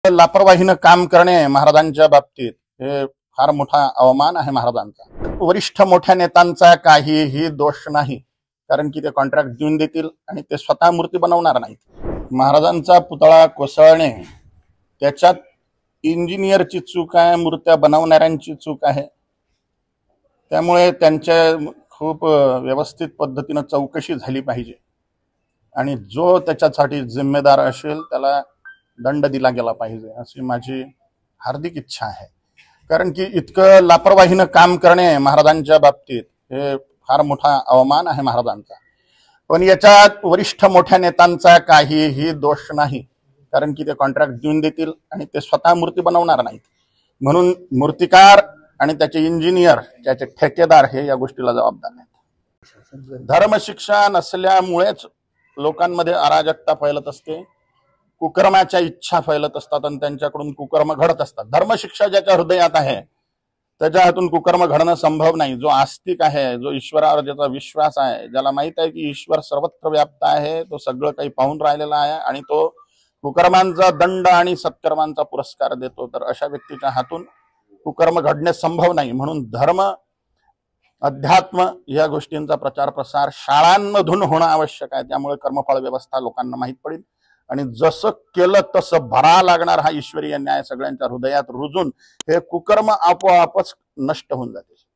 लापरवाहीनं काम करणे महाराजांच्या बाबतीत हे फार मोठा अवमान आहे महाराजांचा। वरिष्ठ मोठ्या नेत्यांचा काहीही दोष नाही, कारण की ते कॉन्ट्रॅक्ट देऊन देतील आणि ते स्वतः मूर्ती बनवणार नाहीत। महाराजांचा पुतळा कोसळणे त्याच्यात इंजिनियरची चूक आहे, मूर्त्या बनवणाऱ्यांची चूक आहे। त्यामुळे त्यांच्या खूप व्यवस्थित पद्धतीने चौकशी झाली पाहिजे आणि जो त्याच्यासाठी जिम्मेदार असेल त्याला दंड दिला गेला पाहिजे अशी माझी हार्दिक इच्छा आहे। कारण की इतकं लापरवाहीनं काम करणे महाराजांच्या बाबतीत हे फार मोठा अवमान आहे महाराजांचा। पण याच्यात वरिष्ठ मोठ्या नेत्यांचा काहीही दोष नाही, कारण की ते कॉन्ट्रॅक्ट देऊन देतील आणि ते स्वतः मूर्ती बनवणार नाहीत। म्हणून मूर्तिकार आणि त्याचे इंजिनियर, त्याचे ठेकेदार हे या गोष्टीला जबाबदार आहेत। धर्मशिक्षा नसल्यामुळेच लोकांमध्ये अराजकता फैलत असते, कुकर्माच्या इच्छा फैलत असतात आणि त्यांच्याकडून कुकर्म घडत असतात। धर्मशिक्षा ज्याच्या हृदयात आहे त्याच्या हातून कुकर्म घडणं संभव नाही। जो आस्तिक आहे, जो ईश्वरावर ज्याचा विश्वास आहे, ज्याला माहित आहे की ईश्वर सर्वत्र व्याप्त आहे, तो सगळं काही पाहून राहिलेला आहे आणि तो कुकर्मांचा दंड आणि सत्कर्मांचा पुरस्कार देतो, तर अशा व्यक्तीच्या हातून कुकर्म घडणे संभव नाही। म्हणून धर्म, अध्यात्म या गोष्टींचा प्रचार प्रसार शाळांमधून होणं आवश्यक आहे। त्यामुळे कर्मफळ व्यवस्था लोकांना माहीत पडेल आणि जसं केलं तसं भरा लागणार हा ईश्वरीय न्याय सगळ्यांच्या हृदयात रुजून हे कुकर्म आपोआपच नष्ट होऊन जाते।